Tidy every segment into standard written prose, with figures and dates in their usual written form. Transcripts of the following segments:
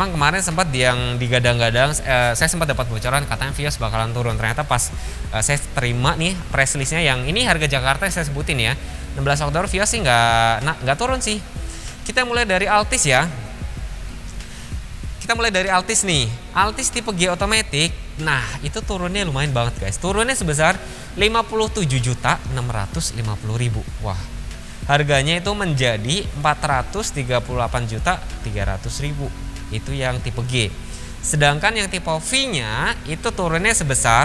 Emang kemarin sempat yang digadang-gadang, saya sempat dapat bocoran katanya Vios bakalan turun. Ternyata pas saya terima nih press listnya yang ini harga Jakarta saya sebutin ya, 16 Oktober Vios sih nggak turun sih. Kita mulai dari Altis ya. Kita mulai dari Altis nih. Altis tipe G Automatic. Nah, itu turunnya lumayan banget guys. Turunnya sebesar 57.650.000. Wah. Harganya itu menjadi 438.300.000. Itu yang tipe G. Sedangkan yang tipe V-nya itu turunnya sebesar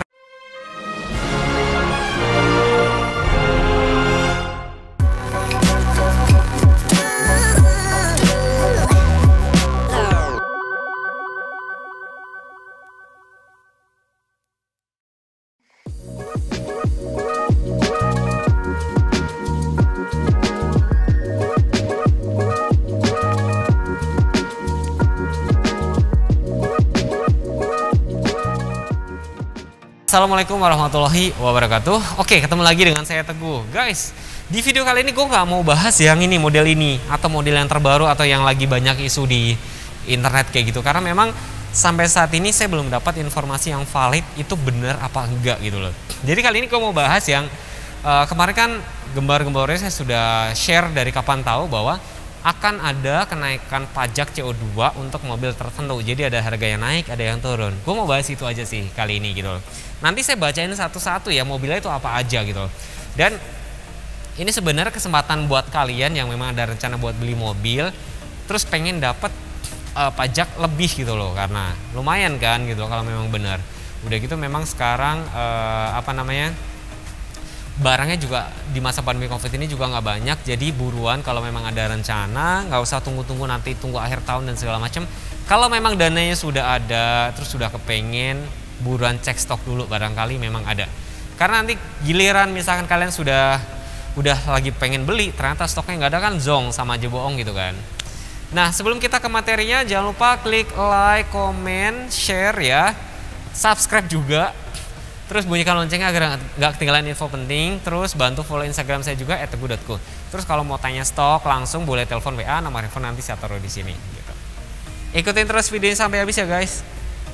Assalamualaikum warahmatullahi wabarakatuh. Oke, ketemu lagi dengan saya Teguh. Guys, di video kali ini gue nggak mau bahas yang ini, model ini, atau model yang terbaru, atau yang lagi banyak isu di internet kayak gitu. Karena memang sampai saat ini saya belum dapat informasi yang valid itu benar apa enggak gitu loh. Jadi kali ini gue mau bahas yang kemarin kan gembar-gembornya saya sudah share dari kapan tahu bahwa akan ada kenaikan pajak CO2 untuk mobil tertentu. Jadi ada harga yang naik, ada yang turun. Gue mau bahas itu aja sih kali ini gitu loh. Nanti saya bacain satu-satu ya mobilnya itu apa aja gitu. Dan ini sebenarnya kesempatan buat kalian yang memang ada rencana buat beli mobil, terus pengen dapat pajak lebih gitu loh, karena lumayan kan gitu loh kalau memang benar. Udah gitu memang sekarang barangnya juga di masa pandemi COVID ini juga nggak banyak, jadi buruan kalau memang ada rencana, nggak usah tunggu-tunggu nanti tunggu akhir tahun dan segala macam. Kalau memang dananya sudah ada, terus sudah kepengen, buruan cek stok dulu barangkali memang ada. Karena nanti giliran misalkan kalian udah lagi pengen beli, ternyata stoknya nggak ada kan zong sama aja bohong gitu kan. Nah sebelum kita ke materinya jangan lupa klik like, comment, share ya, subscribe juga. Terus bunyikan loncengnya agar nggak ketinggalan info penting. Terus bantu follow Instagram saya juga @teguh.ku. Terus kalau mau tanya stok langsung boleh telepon WA, nomor handphone nanti saya taruh di sini. Gitu. Ikutin terus videonya sampai habis ya guys.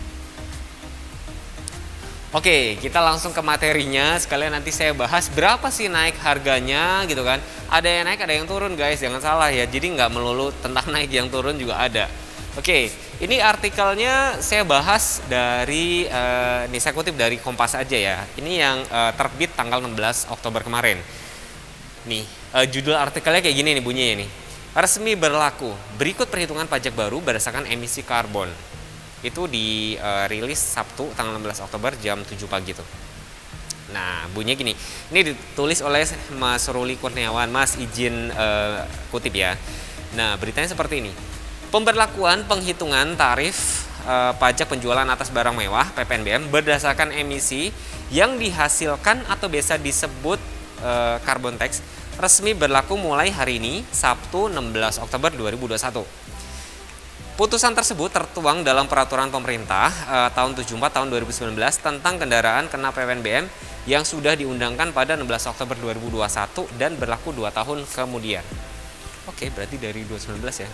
Oke, kita langsung ke materinya. Sekalian nanti saya bahas berapa sih naik harganya gitu kan. Ada yang naik, ada yang turun guys. Jangan salah ya. Jadi nggak melulu tentang naik, yang turun juga ada. Oke, ini artikelnya saya bahas dari, ini saya kutip dari Kompas aja ya. Ini yang terbit tanggal 16 Oktober kemarin. Nih, judul artikelnya kayak gini nih bunyinya nih. Resmi berlaku, berikut perhitungan pajak baru berdasarkan emisi karbon. Itu di rilis Sabtu tanggal 16 Oktober jam 7 pagi tuh. Nah, bunyinya gini. Ini ditulis oleh Mas Ruli Kurniawan. Mas izin kutip ya. Nah, beritanya seperti ini. Pemberlakuan penghitungan tarif pajak penjualan atas barang mewah PPNBM berdasarkan emisi yang dihasilkan atau biasa disebut carbon tax resmi berlaku mulai hari ini Sabtu 16 Oktober 2021. Putusan tersebut tertuang dalam peraturan pemerintah tahun 74 tahun 2019 tentang kendaraan kena PPNBM yang sudah diundangkan pada 16 Oktober 2021 dan berlaku 2 tahun kemudian. Oke, berarti dari 2019 ya.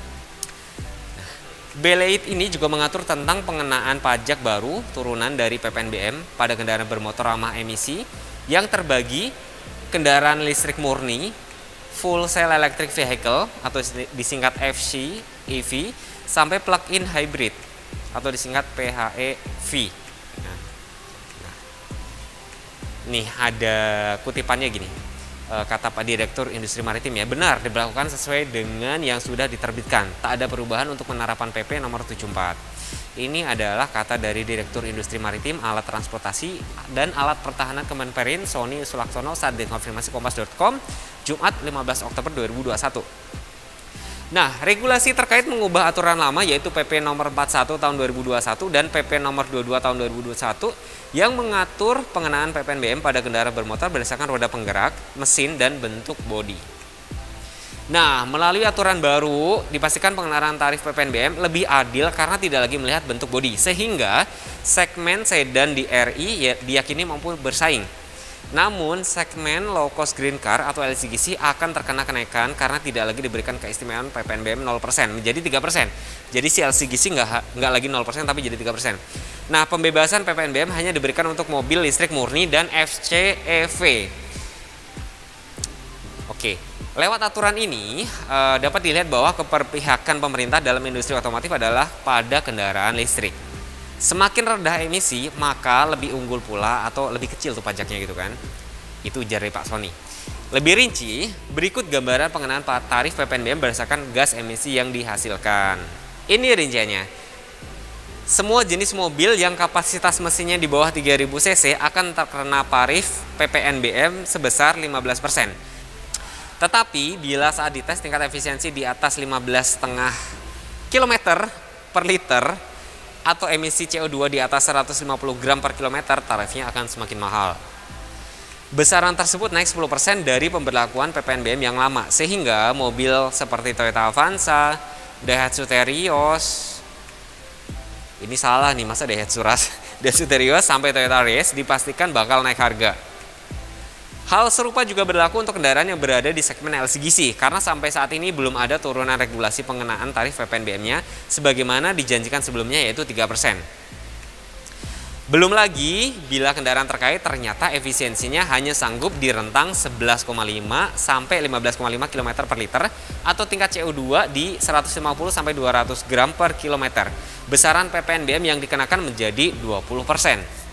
Beleit ini juga mengatur tentang pengenaan pajak baru turunan dari PPNBM pada kendaraan bermotor ramah emisi yang terbagi kendaraan listrik murni, full cell electric vehicle atau disingkat FC, EV, sampai plug-in hybrid atau disingkat PHEV. Nah, nih ada kutipannya gini. Kata Pak Direktur Industri Maritim ya, benar diberlakukan sesuai dengan yang sudah diterbitkan. Tak ada perubahan untuk penerapan PP nomor 74. Ini adalah kata dari Direktur Industri Maritim, Alat Transportasi dan Alat Pertahanan Kemenperin Sony Sulaksono saat dikonfirmasi kompas.com Jumat 15 Oktober 2021. Nah, regulasi terkait mengubah aturan lama yaitu PP nomor 41 tahun 2021 dan PP nomor 22 tahun 2021 yang mengatur pengenaan PPNBM pada kendaraan bermotor berdasarkan roda penggerak, mesin, dan bentuk bodi. Nah, melalui aturan baru dipastikan pengenaan tarif PPNBM lebih adil karena tidak lagi melihat bentuk bodi, sehingga segmen sedan di RI diyakini mampu bersaing. Namun, segmen low cost green car atau LCGC akan terkena kenaikan karena tidak lagi diberikan keistimewaan PPNBM 0% menjadi 3%. Jadi si LCGC nggak lagi 0% tapi jadi 3%. Nah, pembebasan PPNBM hanya diberikan untuk mobil listrik murni dan FCEV. Oke, lewat aturan ini dapat dilihat bahwa keberpihakan pemerintah dalam industri otomotif adalah pada kendaraan listrik. Semakin rendah emisi, maka lebih unggul pula atau lebih kecil tuh pajaknya gitu kan. Itu ujar dari Pak Sony. Lebih rinci, berikut gambaran pengenaan tarif PPNBM berdasarkan gas emisi yang dihasilkan. Ini rinciannya. Semua jenis mobil yang kapasitas mesinnya di bawah 3000 cc akan terkena tarif PPNBM sebesar 15%. Tetapi bila saat dites tingkat efisiensi di atas 15,5 km per liter atau emisi CO2 di atas 150 gram per kilometer, tarifnya akan semakin mahal. Besaran tersebut naik 10% dari pemberlakuan PPNBM yang lama, sehingga mobil seperti Toyota Avanza, Daihatsu Terios, ini salah nih, masa Daihatsu Terios sampai Toyota Race dipastikan bakal naik harga. Hal serupa juga berlaku untuk kendaraan yang berada di segmen LCGC karena sampai saat ini belum ada turunan regulasi pengenaan tarif PPNBM-nya sebagaimana dijanjikan sebelumnya yaitu 3%. Belum lagi bila kendaraan terkait ternyata efisiensinya hanya sanggup di rentang 11,5 sampai 15,5 km per liter atau tingkat CO2 di 150 sampai 200 gram per kilometer. Besaran PPNBM yang dikenakan menjadi 20%.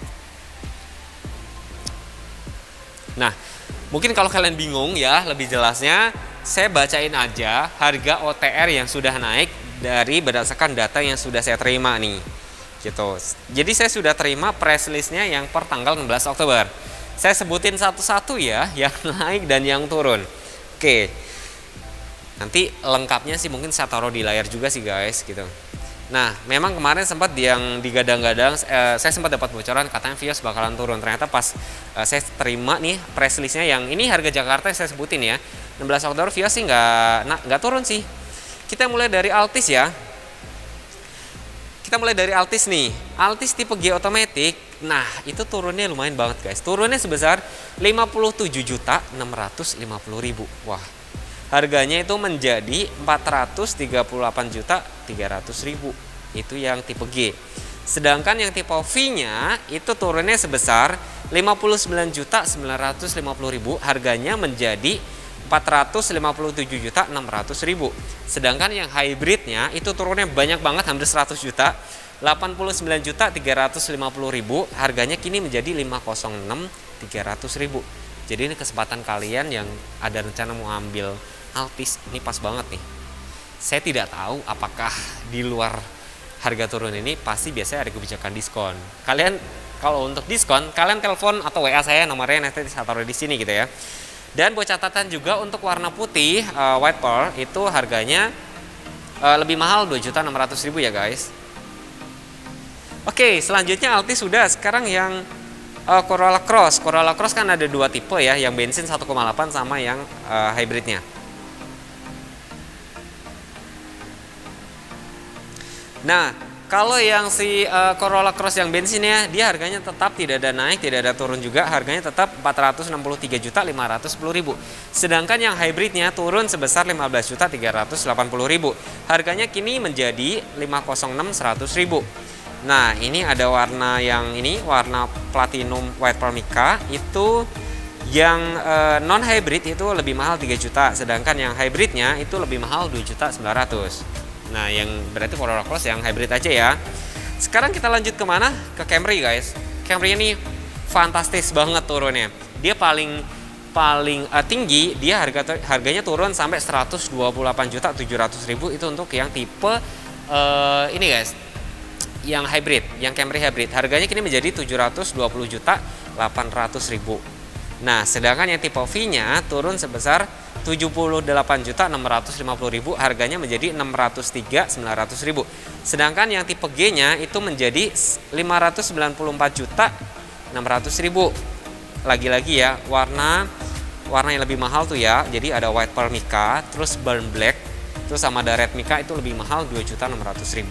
Nah, mungkin kalau kalian bingung ya lebih jelasnya, saya bacain aja harga OTR yang sudah naik dari berdasarkan data yang sudah saya terima nih. Gitu. Jadi saya sudah terima press listnya yang per tanggal 16 Oktober. Saya sebutin satu-satu ya, yang naik dan yang turun. Oke. Nanti lengkapnya sih mungkin saya taruh di layar juga sih guys gitu. Nah, memang kemarin sempat yang digadang-gadang, saya sempat dapat bocoran katanya Vios bakalan turun. Ternyata pas saya terima nih press listnya yang ini harga Jakarta saya sebutin ya, 16 Oktober Vios sih nggak turun sih. Kita mulai dari Altis ya. Kita mulai dari Altis nih. Altis tipe G Automatic. Nah, itu turunnya lumayan banget guys. Turunnya sebesar 57.650.000. Wah. Harganya itu menjadi 438.300.000. Itu yang tipe G. Sedangkan yang tipe V-nya itu turunnya sebesar 59.950.000. Harganya menjadi 457.600.000. Sedangkan yang hybridnya itu turunnya banyak banget, hampir 100 juta. 89.350.000. Harganya kini menjadi 506.300.000. Jadi ini kesempatan kalian yang ada rencana mau ambil Altis, ini pas banget nih. Saya tidak tahu apakah di luar harga turun ini pasti biasanya ada kebijakan diskon. Kalian kalau untuk diskon, kalian telepon atau WA saya, nomornya nanti saya taruh di sini gitu ya. Dan buat catatan juga untuk warna putih white pearl itu harganya lebih mahal 2.600.000 ya guys. Oke, selanjutnya Altis sudah. Sekarang yang Corolla Cross. Corolla Cross kan ada dua tipe ya, yang bensin 1,8 sama yang hybridnya. Nah, kalau yang si Corolla Cross yang bensinnya, dia harganya tetap tidak ada naik, tidak ada turun juga. Harganya tetap 463.510.000. Sedangkan yang hybridnya turun sebesar 15.380.000. Harganya kini menjadi 506.100.000. Nah, ini ada warna yang ini, warna platinum white pearl mica. Itu yang non hybrid itu lebih mahal 3 juta. Sedangkan yang hybridnya itu lebih mahal 2.900.000. Nah, yang berarti Corolla Cross yang hybrid aja ya. Sekarang kita lanjut kemana? Ke Camry guys. Camry ini fantastis banget turunnya. Dia paling tinggi, dia harganya turun sampai 128.700.000 itu untuk yang tipe ini guys. Yang hybrid, yang Camry hybrid. Harganya kini menjadi 720.800.000. Nah, sedangkan yang tipe V-nya turun sebesar 78.650.000, harganya menjadi 603.900.000. Sedangkan yang tipe G-nya itu menjadi 594.600.000. Lagi-lagi ya, warna yang lebih mahal tuh ya. Jadi ada white pearl mica, terus burn black, terus sama ada red mica itu lebih mahal 2.600.000.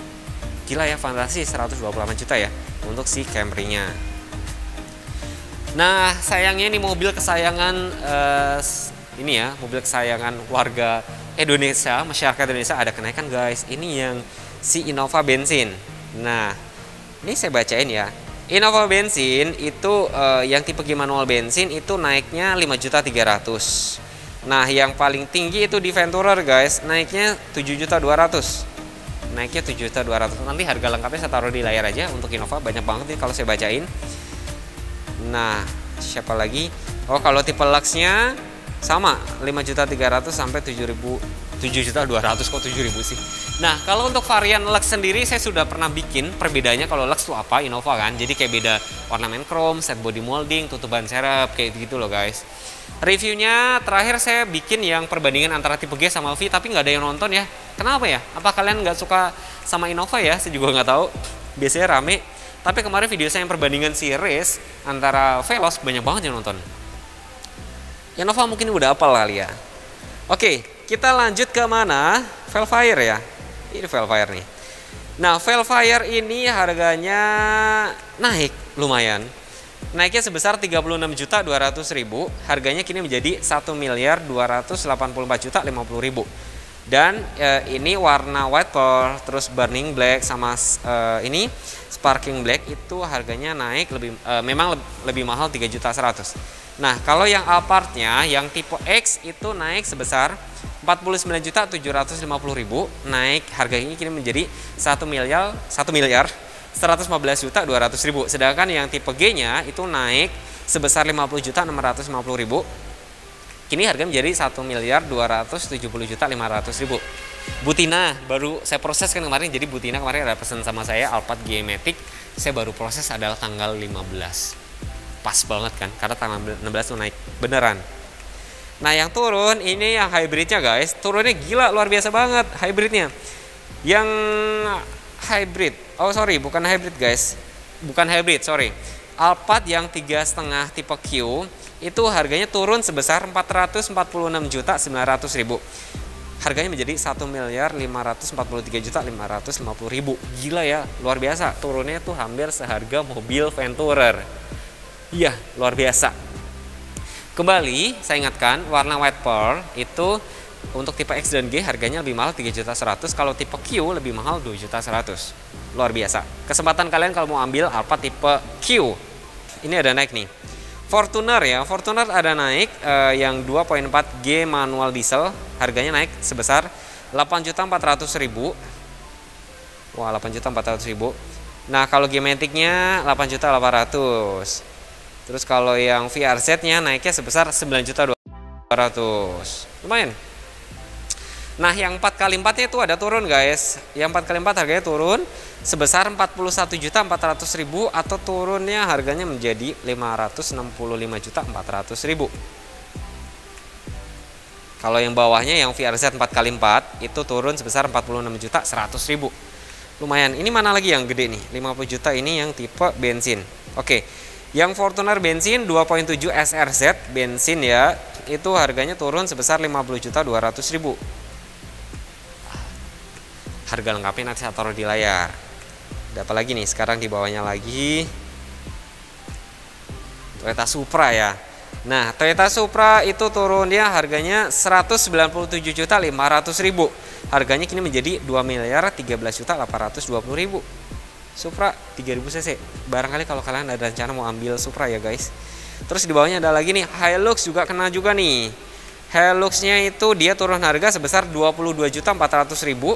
Gila ya, fantasi 128 juta ya untuk si Camry-nya. Nah, sayangnya ini mobil kesayangan ini ya, mobil kesayangan warga Indonesia, masyarakat Indonesia ada kenaikan guys. Ini yang si Innova bensin. Nah, ini saya bacain ya. Innova bensin itu yang tipe G manual bensin itu naiknya 5.300.000. Nah, yang paling tinggi itu di Venturer guys, naiknya 7.200.000. Naiknya 7.200.000. Nanti harga lengkapnya saya taruh di layar aja untuk Innova, banyak banget nih kalau saya bacain. Nah, siapa lagi? Oh, kalau tipe Lux-nya sama 5.300.000 sampai 7.200.000. Kok 7.000 sih? Nah, kalau untuk varian Lux sendiri saya sudah pernah bikin perbedaannya. Kalau Lux itu apa, Innova kan. Jadi kayak beda ornamen chrome, set body molding, tutupan serep kayak gitu loh guys. Reviewnya terakhir saya bikin yang perbandingan antara tipe G sama V, tapi nggak ada yang nonton ya. Kenapa ya? Apa kalian nggak suka sama Innova ya? Saya juga nggak tahu. Biasanya rame. Tapi kemarin video saya yang perbandingan series antara Veloz banyak banget yang nonton. Innova mungkin udah apal kali ya. Oke, kita lanjut ke mana? Velfire ya. Ini Velfire nih. Nah, Velfire ini harganya naik lumayan. Naiknya sebesar 36.200.000. Harganya kini menjadi 1.284.050.000. Dan ini warna white pearl, terus burning black sama ini sparking black itu harganya naik memang lebih mahal 3.100.000. Nah, kalau yang Alphardnya yang tipe X itu naik sebesar 49.750.000, naik harganya kini menjadi 1.115.200.000. Sedangkan yang tipe G-nya itu naik sebesar 50.650.000. Kini harga menjadi 1.270.500.000. Butina baru saya proses kan kemarin. Jadi Butina kemarin ada pesan sama saya Alphard G-Matic. Saya baru proses adalah tanggal 15. Pas banget kan, karena tanggal 16 tuh naik beneran. Nah, yang turun ini yang hybridnya guys. Turunnya gila, luar biasa banget hybridnya. Yang hybrid, oh sorry, bukan hybrid guys. Bukan hybrid, sorry. Alphard yang 3,5 tipe Q itu harganya turun sebesar 446.900.000. Harganya menjadi 1.543.550.000. Gila ya, luar biasa. Turunnya tuh hampir seharga mobil Venturer. Iya, luar biasa. Kembali saya ingatkan, warna white pearl itu untuk tipe X dan G harganya lebih mahal 3.100.000. Kalau tipe Q lebih mahal 2.100.000. Luar biasa. Kesempatan kalian kalau mau ambil apa tipe Q. Ini ada naik nih. Fortuner ya, Fortuner ada naik yang 2.4 G manual diesel, harganya naik sebesar 8.400.000. Wah, 8.400.000. Nah, kalau G-Matic-nya 8.800.000. Terus kalau yang VRZ-nya naiknya sebesar 9.200.000. Lumayan. Nah, yang 4x4-nya itu ada turun guys. Yang 4x4 harganya turun sebesar 41.400.000 atau turunnya harganya menjadi 565.400.000. Kalau yang bawahnya yang VRZ 4x4 itu turun sebesar 46.100.000. Lumayan. Ini mana lagi yang gede nih? 50 juta ini yang tipe bensin. Oke. Yang Fortuner bensin 2.7 SRZ bensin ya, itu harganya turun sebesar 50.200.000. Harga lengkapnya nanti saya taruh di layar. Ada apa lagi nih? Sekarang di bawahnya lagi Toyota Supra ya. Nah, Toyota Supra itu turunnya harganya 197.500.000. Harganya kini menjadi 2.013.820.000. Supra 3000 cc. Barangkali kalau kalian ada rencana mau ambil Supra ya guys. Terus di bawahnya ada lagi nih Hilux, juga kena juga nih. Hiluxnya itu dia turun harga sebesar 22.400.000.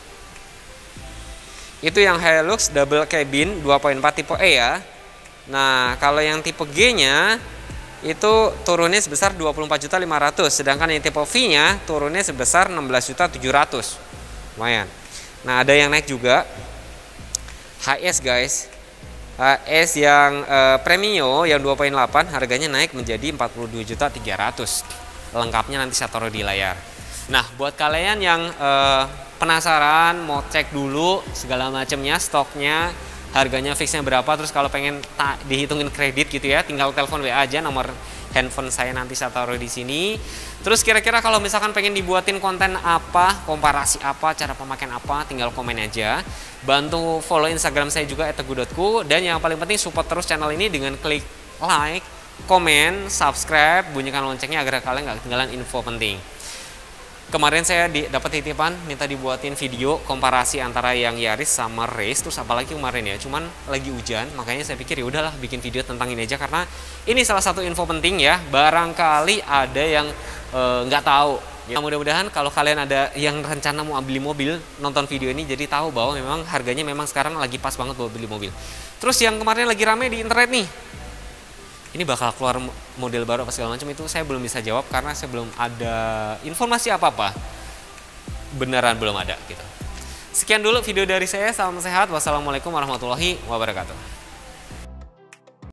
Itu yang Hilux double cabin 2.4 tipe E ya. Nah, kalau yang tipe G-nya itu turunnya sebesar 24.500.000, sedangkan yang tipe V-nya turunnya sebesar 16.700.000. Lumayan. Nah, ada yang naik juga. HS guys. HS yang Premio yang 2.8 harganya naik menjadi 42.300.000. Lengkapnya nanti saya taruh di layar. Nah, buat kalian yang penasaran mau cek dulu segala macamnya, stoknya, harganya fixnya berapa, terus kalau pengen dihitungin kredit gitu ya, tinggal telepon WA aja, nomor handphone saya nanti saya taruh di sini. Terus kira-kira kalau misalkan pengen dibuatin konten apa, komparasi apa, cara pemakaian apa, tinggal komen aja. Bantu follow Instagram saya juga @teguh.ku, dan yang paling penting support terus channel ini dengan klik like, komen, subscribe, bunyikan loncengnya agar kalian nggak ketinggalan info penting. Kemarin saya dapat titipan minta dibuatin video komparasi antara yang Yaris sama Race, terus apalagi kemarin ya, cuman lagi hujan, makanya saya pikir ya udahlah bikin video tentang ini aja karena ini salah satu info penting ya, barangkali ada yang nggak tahu. Ya, mudah-mudahan kalau kalian ada yang rencana mau beli mobil, nonton video ini jadi tahu bahwa memang harganya memang sekarang lagi pas banget buat beli mobil. Terus yang kemarin lagi rame di internet nih, ini bakal keluar model baru apa segala macam, itu saya belum bisa jawab karena saya belum ada informasi apa-apa. Beneran belum ada gitu. Sekian dulu video dari saya, salam sehat. Wassalamualaikum warahmatullahi wabarakatuh.